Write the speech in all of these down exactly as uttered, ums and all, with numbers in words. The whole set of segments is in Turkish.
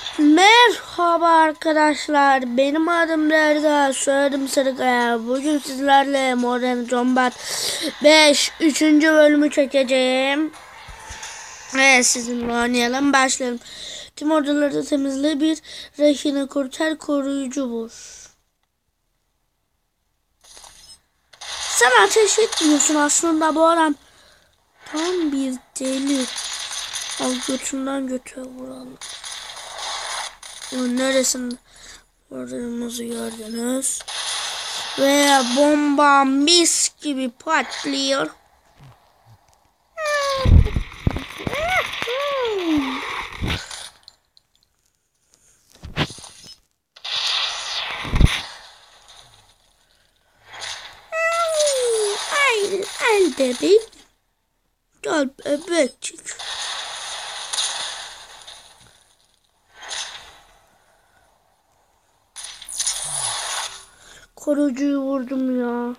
Merhaba arkadaşlar, benim adım Reza, soyadım Sarıkaya. Bugün sizlerle Modern Combat beş üçüncü bölümü çekeceğim. Evet, sizinle oynayalım, başlayalım. Tüm orduları temizle, bir rehine kurtar, koruyucu vur. Sen ateş etmiyorsun aslında, bu adam tam bir deli. Al götünden götüre vuralım. Neresinde vurduğumuzu gördünüz. Ve bomba mis gibi patlıyor. Ay, ay bebek. Gel bebekçik. Korucuyu vurdum ya.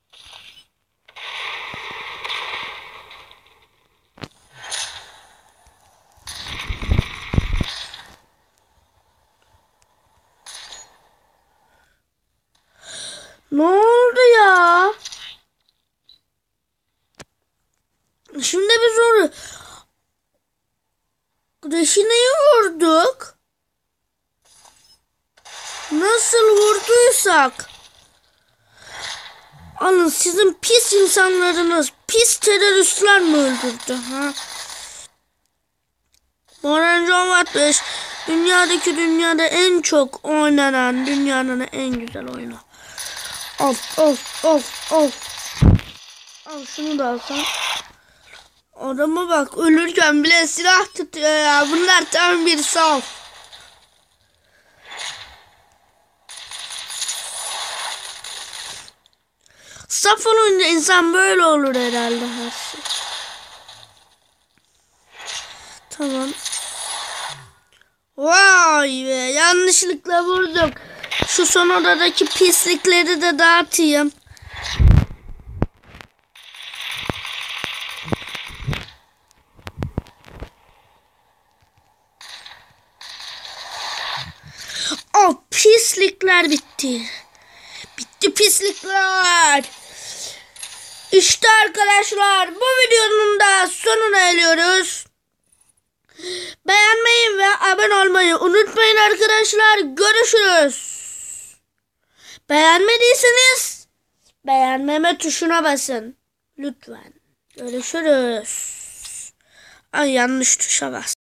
Ne oldu ya? Şimdi biz onu Reşine'yi vurduk. Nasıl vurduysak. Alın, sizin pis insanlarınız, pis teröristler mi öldürdü ha? Modern Combat beş dünyadaki dünyada en çok oynanan, dünyanın en güzel oyunu. Al al al al. Al şunu da alsam. Adama bak, ölürken bile silah tutuyor ya. Bunlar tam bir saf. Saf olunca insan böyle olur herhalde her şey. Tamam. Vay be, yanlışlıkla vurduk. Şu son odadaki pislikleri de dağıtayım. Oh, pislikler bitti. Bitti pislikler. İşte arkadaşlar, bu videonun da sonuna geliyoruz. Beğenmeyi ve abone olmayı unutmayın arkadaşlar. Görüşürüz. Beğenmediyseniz beğenmeme tuşuna basın. Lütfen. Görüşürüz. Ay, yanlış tuşa bas.